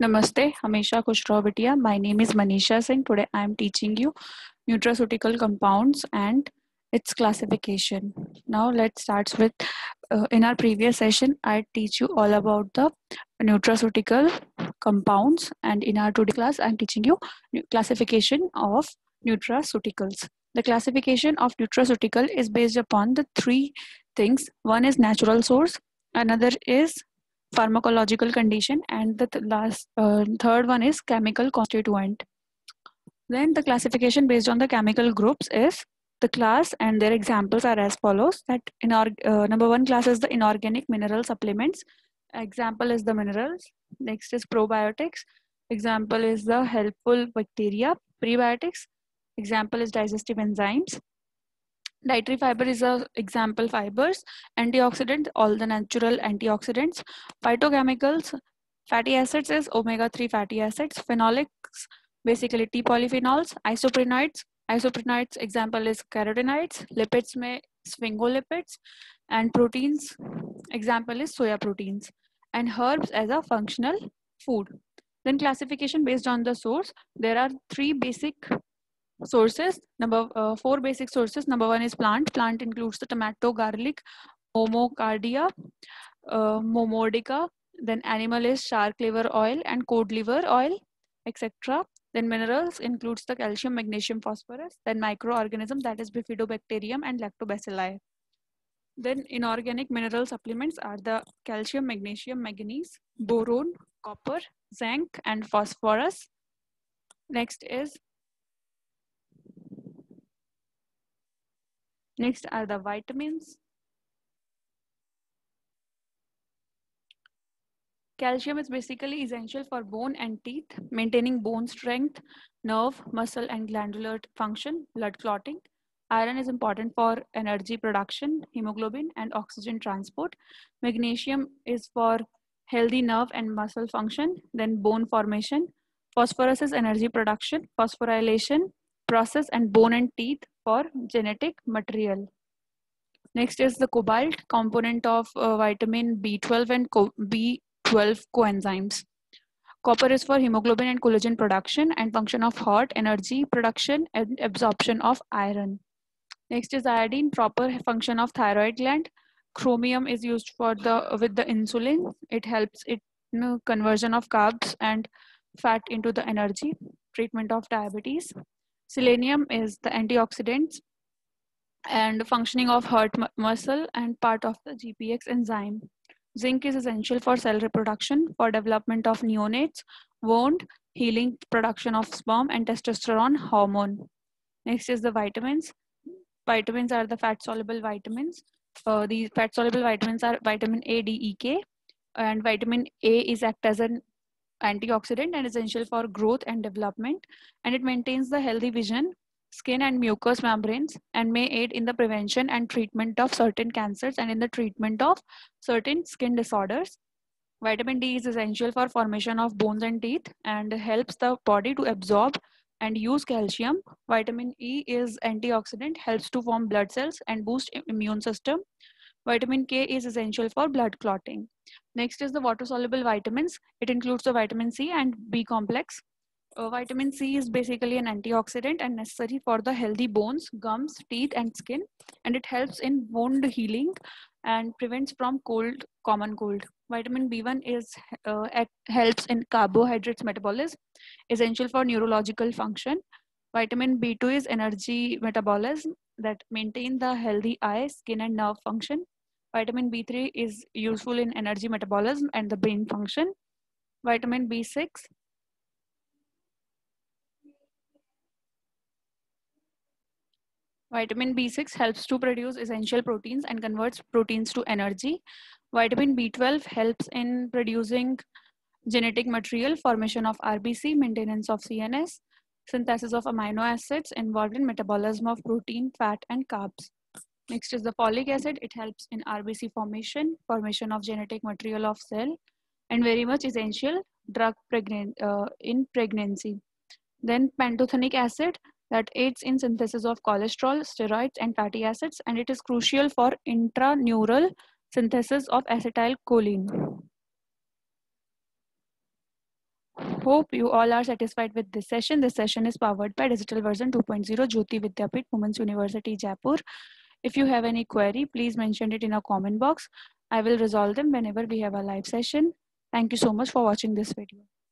Namaste, Hamisha Khushro Bitia. My name is Manisha Singh. Today I am teaching you nutraceutical compounds and its classification. Now let's start with, in our previous session, I teach you all about the nutraceutical compounds, and in our today class, I am teaching you classification of nutraceuticals. The classification of nutraceutical is based upon the three things. One is natural source, another is pharmacological condition, and the third one is chemical constituent. Then the classification based on the chemical groups is the class, and their examples are as follows. That in our number one class is the inorganic mineral supplements. Example is the minerals. Next is probiotics. Example is the helpful bacteria. Prebiotics. Example is digestive enzymes. Dietary fiber is a example fibers. Antioxidant, all the natural antioxidants. Phytochemicals, fatty acids is omega-3 fatty acids. Phenolics, basically T polyphenols. Isoprenoids example is carotenoids. Lipids में sphingolipids. And proteins, example is soya proteins. And herbs as a functional food. Then classification based on the source. There are three basic sources. Four basic sources. Number one is plant includes the tomato, garlic, momocardia, momordica. Then animal is shark liver oil and cod liver oil, etc. Then minerals includes the calcium, magnesium, phosphorus. Then microorganism, that is bifidobacterium and lactobacilli. Then inorganic mineral supplements are the calcium, magnesium, manganese, boron, copper, zinc, and phosphorus. Next are the vitamins. Calcium is basically essential for bone and teeth, maintaining bone strength, nerve, muscle, and glandular function, blood clotting. Iron is important for energy production, hemoglobin, and oxygen transport. Magnesium is for healthy nerve and muscle function, then bone formation. Phosphorus is energy production, phosphorylation process, and bone and teeth for genetic material. Next is the cobalt, component of vitamin B12 and B12 coenzymes. Copper is for hemoglobin and collagen production and function of heart, energy production, and absorption of iron. Next is iodine, proper function of thyroid gland. Chromium is used for with the insulin. It helps conversion of carbs and fat into the energy. Treatment of diabetes. Selenium is the antioxidants and functioning of heart muscle and part of the GPX enzyme. Zinc is essential for cell reproduction, for development of neonates, wound, healing, production of sperm, and testosterone hormone. Next is the vitamins. Vitamins are the fat-soluble vitamins. These fat-soluble vitamins are vitamin A, D, E, K, and vitamin A is act as an antioxidant and essential for growth and development, and it maintains the healthy vision, skin and mucous membranes, and may aid in the prevention and treatment of certain cancers and in the treatment of certain skin disorders. Vitamin D is essential for formation of bones and teeth and helps the body to absorb and use calcium. Vitamin E is antioxidant, helps to form blood cells and boost immune system. Vitamin K is essential for blood clotting. Next is the water-soluble vitamins. It includes the vitamin C and B complex. Vitamin C is basically an antioxidant and necessary for the healthy bones, gums, teeth, and skin, and it helps in wound healing and prevents from common cold. Vitamin B1 helps in carbohydrates metabolism, essential for neurological function. Vitamin B2 is energy metabolism that maintain the healthy eye, skin, and nerve function. Vitamin B3 is useful in energy metabolism and the brain function. Vitamin B6 Vitamin B6 helps to produce essential proteins and converts proteins to energy. Vitamin B12 helps in producing genetic material, formation of RBC, maintenance of CNS, synthesis of amino acids involved in metabolism of protein, fat, and carbs. Next is the folic acid. It helps in RBC formation, formation of genetic material of cell, and very much essential in pregnancy. Then pantothenic acid that aids in synthesis of cholesterol, steroids, and fatty acids, and it is crucial for intraneural synthesis of acetylcholine. Hope you all are satisfied with this session. This session is powered by Digital Version 2.0 Jyoti Vidyapit, Women's University, Jaipur. If you have any query, please mention it in a comment box. I will resolve them whenever we have a live session. Thank you so much for watching this video.